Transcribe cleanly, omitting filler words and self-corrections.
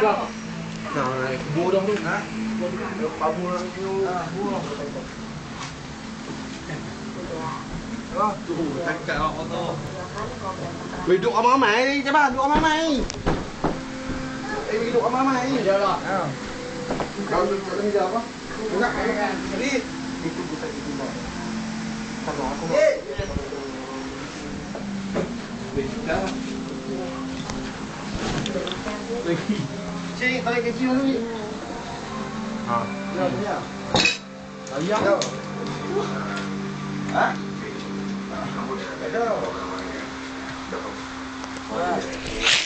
Nào này, mua đâu luôn hả? Bà mua mua. Đó, thành cả ô tô. Mày đụng má mày đi, cho bà đụng má mày. Ê, mày đụng má mày. Giờ rồi. Đâu bây giờ có. Đi. Đi tunggu saya di rumah. Kalau aku mau. Dah. Cik, tarik kecil dulu. Ha. Ya, ya. Ayam. Ha? Ada.